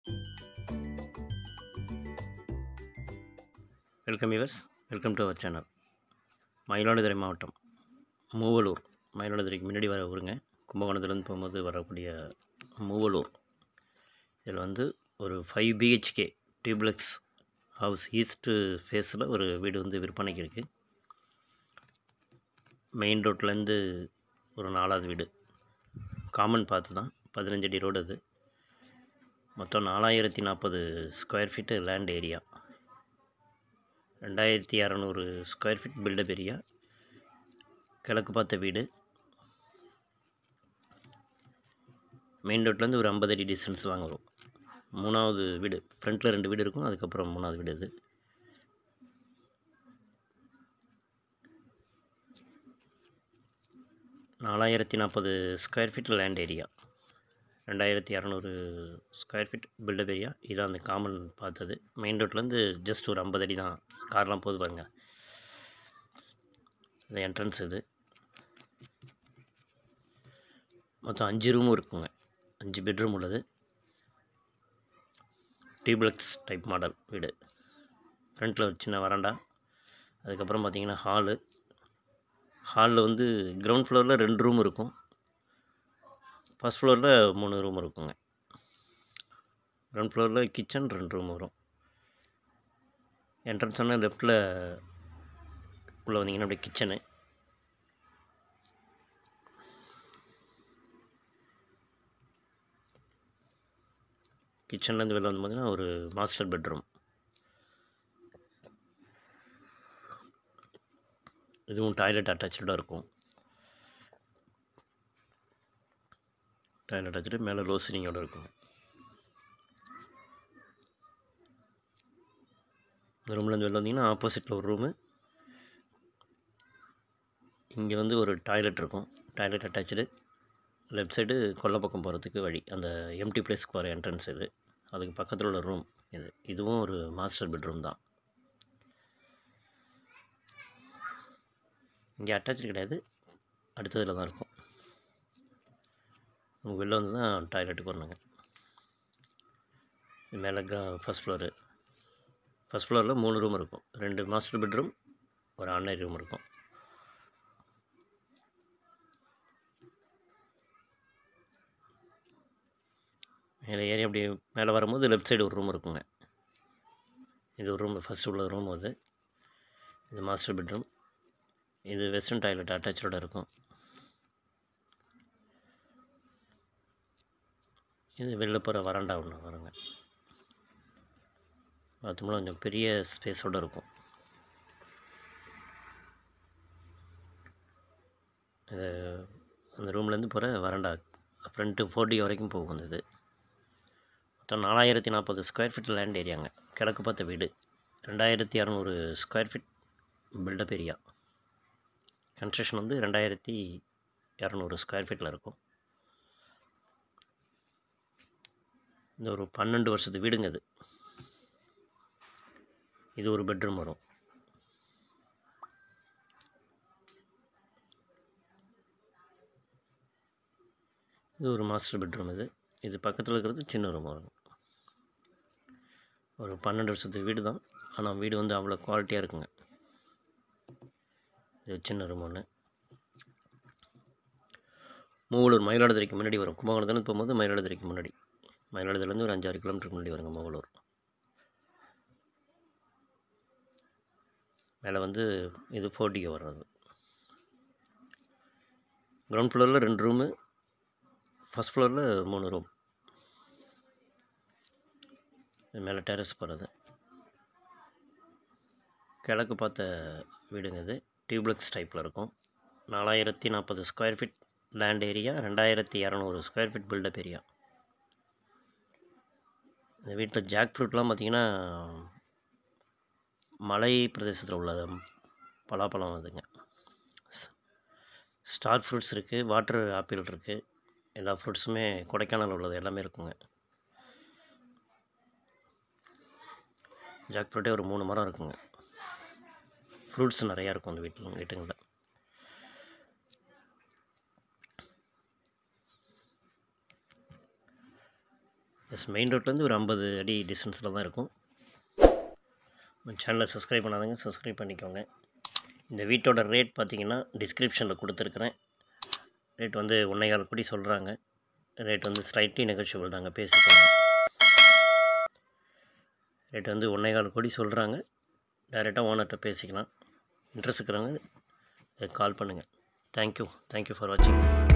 Welcome viewers, welcome to our channel. Mayiladuthurai மாவட்டம் மூவலூர், மயிலாடுதுறைக்கு முன்னாடி வர ஊருங்க. கும்பகோணத்துலேருந்து போகும்போது வரக்கூடிய மூவலூர். இதில் வந்து ஒரு 5 BHK டியூப்ளெக்ஸ் ஹவுஸ் ஈஸ்ட்டு ஃபேஸில் ஒரு வீடு வந்து விற்பனைக்கு இருக்குது. மெயின் ரோட்லேருந்து ஒரு 4வது வீடு, காமன் பார்த்து தான், 15 அடி ரோடு. அது மொத்தம் 4040 square feet land area, 2200 square feet built up area, கிழக்கு பார்த்த வீடு. மெயின் ரோட்லேருந்து ஒரு 50 அடி டிஸ்டன்ஸ் வாங்க வரும். 3வது வீடு, ஃப்ரண்ட்டில் 2 வீடு இருக்கும், அதுக்கப்புறம் 3வது வீடு. இது 4040 square feet land area, 2200 square feet built up area. இதான் அந்த காமன் பார்த்தது. மெயின் ரோட்லேருந்து ஜஸ்ட் ஒரு 50 அடி தான், கார்லாம் போகுது பாருங்க. இது என்ட்ரன்ஸ். இது மொத்தம் 5 ரூமும் இருக்குங்க, 5 பெட்ரூம் உள்ளது. டியூப்ளெக்ஸ் டைப் மாடல் வீடு. ஃப்ரண்ட்டில் ஒரு சின்ன வராண்டா, அதுக்கப்புறம் பார்த்திங்கன்னா ஹாலில் வந்து கிரவுண்ட் ஃப்ளோரில் 2 ரூம் இருக்கும், ஃபஸ்ட் ஃப்ளோரில் 3 ரூம் இருக்குங்க. கிரவுண்ட் ஃப்ளோரில் கிச்சன் 2 ரூம் வரும். என்ட்ரன்ஸ் ஆனால் லெஃப்ட்டில் உள்ளே வந்தீங்கன்னா அப்படியே கிச்சனு. கிச்சன்லேருந்து வெளில வந்து பார்த்திங்கன்னா ஒரு மாஸ்டர் பெட்ரூம். இதுவும் டாய்லெட் அட்டாச்சாக இருக்கும். டாய்லெட் அட்டாச்சு, மேலே லோ சீலிங்கோடு இருக்கும். இந்த ரூம்லேருந்து வெளில வந்தீங்கன்னா ஆப்போசிட்டில் ஒரு ரூமு. இங்கே வந்து ஒரு டாய்லெட் இருக்கும், டாய்லெட் அட்டாச்சு. லெஃப்ட் சைடு கொல்லை பக்கம் போகிறதுக்கு வழி, அந்த எம்டி பிளேஸ்க்கு போகிற என்ட்ரன்ஸ் இது. அதுக்கு பக்கத்தில் உள்ள ரூம் இது. இதுவும் ஒரு மாஸ்டர் பெட்ரூம் தான். இங்கே அட்டாச்சு கிடையாது, அடுத்ததில் தான் இருக்கும். உங்கள் வெளில வந்து தான் டாய்லெட்டுக்கு வரணுங்க. மேலே ஃபஸ்ட் ஃப்ளோரு. ஃபஸ்ட் ஃப்ளோரில் 3 ரூம் இருக்கும், 2 மாஸ்டர் பெட்ரூம், ஒரு ஆர்டினரி ரூம் இருக்கும். மேலே ஏறி அப்படி மேலே வரும்போது லெஃப்ட் சைடு ஒரு ரூம் இருக்குங்க. இது ஒரு ரூம், ஃபஸ்ட்டு உள்ள ரூம். அது இது மாஸ்டர் பெட்ரூம். இது வெஸ்டர்ன் டாய்லெட் அட்டாச்சோடு இருக்கும். இது வெளில போகிற வராண்டா ஒன்று வருங்க. பார்த்தோம்னா கொஞ்சம் பெரிய ஸ்பேஸோடு இருக்கும். இது அந்த ரூம்லேருந்து போகிற வராண்டா ஃப்ரண்ட்டு 4D வரைக்கும் போகும். இது மொத்தம் 4040 ஸ்கொயர் ஃபீட் லேண்ட் ஏரியாங்க, கிழக்கு பார்த்த வீடு, 2200 square feet built up area. Construction வந்து 2200 ஸ்கொயர் ஃபீட்டில் இருக்கும். இந்த ஒரு 12 வருஷத்து வீடுங்க. இது ஒரு பெட்ரூம் வரும். இது ஒரு மாஸ்டர் பெட்ரூம். இது பக்கத்தில் இருக்கிறது சின்ன ரூம் வரும். ஒரு 12 வருஷத்து வீடு தான், ஆனால் வீடு வந்து அவ்வளோ குவாலிட்டியாக இருக்குங்க. இது சின்ன ரூம் ஒன்று. மூவலூர், மயிலாடுதுறைக்கு முன்னாடி வரும். கும்பகோணத்துலேருந்து போகும்போது மயிலாடுதுறைக்கு முன்னாடி, மயிலாடுதுறையிலேருந்து ஒரு 5-6 கிலோமீட்டருக்கு முன்னாடி வருங்க மூவலூர். மேலே வந்து இது 4D வர்றது. கிரவுண்ட் ஃப்ளோரில் 2 ரூமு, ஃபஸ்ட் ஃப்ளோரில் 3 ரூம். மேலே டெரஸ் போகிறது. கிழக்கு பார்த்த வீடுங்க. இது டியூப்ளெக்ஸ் டைப்பில் இருக்கும். 4040 square feet land area, 2200 square feet built up area. இந்த வீட்டில் ஜாக் ஃப்ரூட்லாம் பார்த்திங்கன்னா மலை பிரதேசத்தில் உள்ள பலாப்பழம் அதுங்க. ஸ்டார் ஃப்ரூட்ஸ் இருக்குது, வாட்டர் ஆப்பிள் இருக்குது, எல்லா ஃப்ரூட்ஸுமே கொடைக்கானல் உள்ளது எல்லாமே இருக்குங்க. ஜாக் ஃப்ரூட்டே ஒரு 3 மரம் இருக்குங்க. ஃப்ரூட்ஸ் நிறையா இருக்கும் அந்த வீட்டுங்களில். ப்ளஸ் மெயின் ரோட்லேருந்து ஒரு 50 அடி டிஸ்டன்ஸில் தான் இருக்கும். சேனலை சப்ஸ்கிரைப் பண்ணாதவங்க சப்ஸ்கிரைப் பண்ணிக்கோங்க. இந்த வீட்டோட ரேட் பார்த்திங்கன்னா டிஸ்கிரிப்ஷனில் கொடுத்துருக்குறேன். ரேட் வந்து 1.25 கோடி சொல்கிறாங்க. ரேட் வந்து ஸ்லைட்லி நெகோஷியபிள் தாங்க, பேசிக்கோங்க. ரேட் வந்து 1.25 கோடி சொல்கிறாங்க. டைரெக்டாக ஓனர்கிட்ட பேசிக்கலாம். இன்ட்ரெஸ்ட் இருக்கிறவங்க கால் பண்ணுங்கள். தேங்க்யூ ஃபார் வாட்சிங்.